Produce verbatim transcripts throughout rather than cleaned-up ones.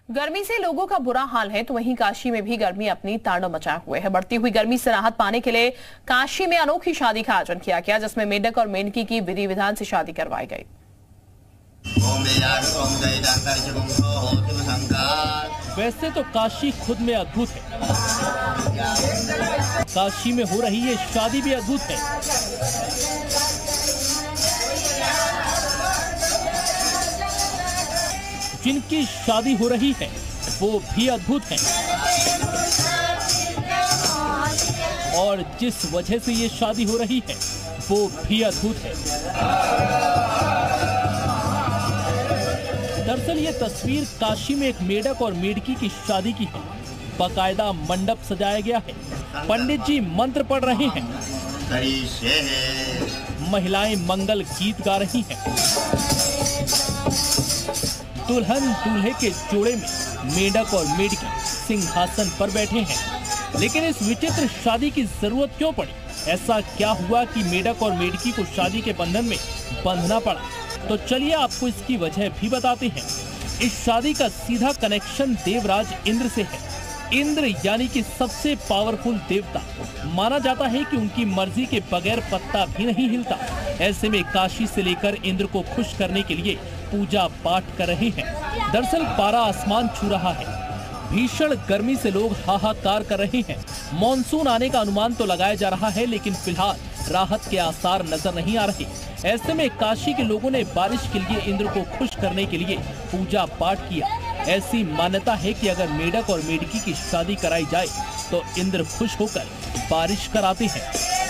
गर्मी से लोगों का बुरा हाल है तो वहीं काशी में भी गर्मी अपनी तांडव मचाए हुए है। बढ़ती हुई गर्मी से राहत पाने के लिए काशी में अनोखी शादी का आयोजन किया गया, जिसमें मेंढक और मेंढकी की विधि विधान से शादी करवाई गई। वैसे तो काशी खुद में अद्भुत है, काशी में हो रही ये शादी भी अद्भुत है। जिनकी शादी हो रही है वो भी अद्भुत है, और जिस वजह से ये शादी हो रही है वो भी अद्भुत है। दरअसल ये तस्वीर काशी में एक मेंढक और मेंढकी की शादी की है। बाकायदा मंडप सजाया गया है, पंडित जी मंत्र पढ़ रहे हैं, महिलाएं मंगल गीत गा रही हैं, दुल्हन दूल्हे के जोड़े में मेंढक और मेंढकी सिंहासन पर बैठे हैं। लेकिन इस विचित्र शादी की जरूरत क्यों पड़ी? ऐसा क्या हुआ कि मेंढक और मेंढकी को शादी के बंधन में बंधना पड़ा? तो चलिए आपको इसकी वजह भी बताते हैं। इस शादी का सीधा कनेक्शन देवराज इंद्र से है। इंद्र यानी कि सबसे पावरफुल देवता। माना जाता है कि उनकी मर्जी के बगैर पत्ता भी नहीं हिलता। ऐसे में काशी से लेकर इंद्र को खुश करने के लिए पूजा पाठ कर रहे हैं। दरअसल पारा आसमान छू रहा है, भीषण गर्मी से लोग हाहाकार कर रहे हैं। मॉनसून आने का अनुमान तो लगाया जा रहा है, लेकिन फिलहाल राहत के आसार नजर नहीं आ रहे। ऐसे में काशी के लोगों ने बारिश के लिए इंद्र को खुश करने के लिए पूजा पाठ किया। ऐसी मान्यता है कि अगर मेंढक और मेंढकी की शादी कराई जाए तो इंद्र खुश होकर बारिश कराते हैं।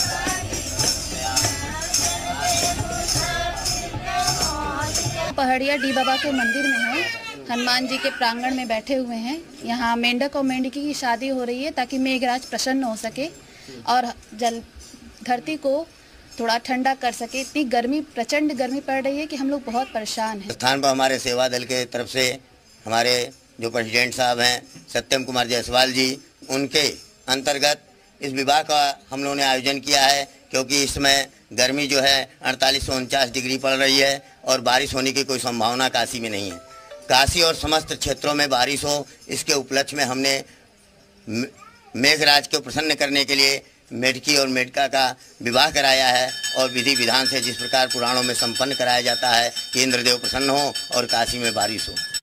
पहाड़िया डी बाबा के मंदिर में है, हनुमान जी के प्रांगण में बैठे हुए हैं। यहाँ मेंढक और मेंढकी की शादी हो रही है ताकि मेघराज प्रसन्न हो सके और जल धरती को थोड़ा ठंडा कर सके। इतनी गर्मी, प्रचंड गर्मी पड़ रही है कि हम लोग बहुत परेशान हैं। स्थान पर हमारे सेवा दल के तरफ से हमारे जो प्रेसिडेंट साहब हैं सत्यम कुमार जायसवाल जी, उनके अंतर्गत इस विवाह का हम लोगों ने आयोजन किया है, क्योंकि इसमें गर्मी जो है अड़तालीस सौ उनचास डिग्री पड़ रही है और बारिश होने की कोई संभावना काशी में नहीं है। काशी और समस्त क्षेत्रों में बारिश हो, इसके उपलक्ष्य में हमने मेघराज को प्रसन्न करने के लिए मेढकी और मेढका का विवाह कराया है, और विधि विधान से जिस प्रकार पुराणों में संपन्न कराया जाता है कि इंद्रदेव प्रसन्न हो और काशी में बारिश हो।